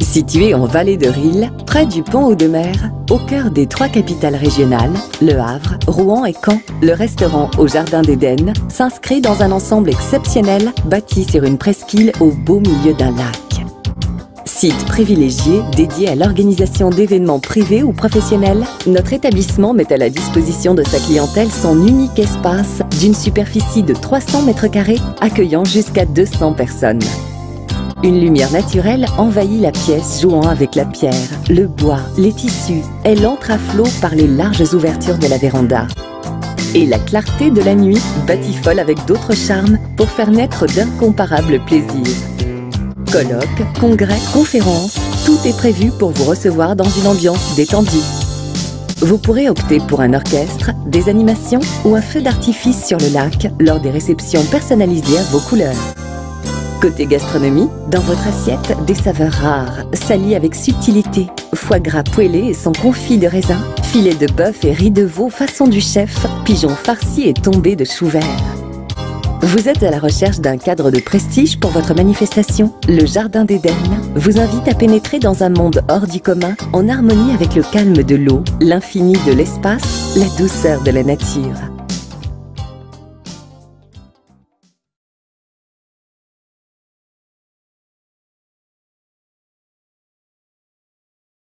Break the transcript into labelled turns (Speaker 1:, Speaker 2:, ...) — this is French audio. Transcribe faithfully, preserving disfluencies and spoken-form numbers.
Speaker 1: Situé en vallée de Risle, près du pont Audemer, au cœur des trois capitales régionales, Le Havre, Rouen et Caen, le restaurant au Jardin d'Éden s'inscrit dans un ensemble exceptionnel bâti sur une presqu'île au beau milieu d'un lac. Site privilégié dédié à l'organisation d'événements privés ou professionnels, notre établissement met à la disposition de sa clientèle son unique espace d'une superficie de trois cents mètres carrés accueillant jusqu'à deux cents personnes. Une lumière naturelle envahit la pièce jouant avec la pierre, le bois, les tissus. Elle entre à flot par les larges ouvertures de la véranda. Et la clarté de la nuit batifole avec d'autres charmes pour faire naître d'incomparables plaisirs. Colloques, congrès, conférences, tout est prévu pour vous recevoir dans une ambiance détendue. Vous pourrez opter pour un orchestre, des animations ou un feu d'artifice sur le lac lors des réceptions personnalisées à vos couleurs. Côté gastronomie, dans votre assiette, des saveurs rares, salies avec subtilité, foie gras poêlé et son confit de raisin, filet de bœuf et riz de veau façon du chef, pigeon farci et tombé de chou vert. Vous êtes à la recherche d'un cadre de prestige pour votre manifestation? Le Jardin d'Éden vous invite à pénétrer dans un monde hors du commun, en harmonie avec le calme de l'eau, l'infini de l'espace, la douceur de la nature.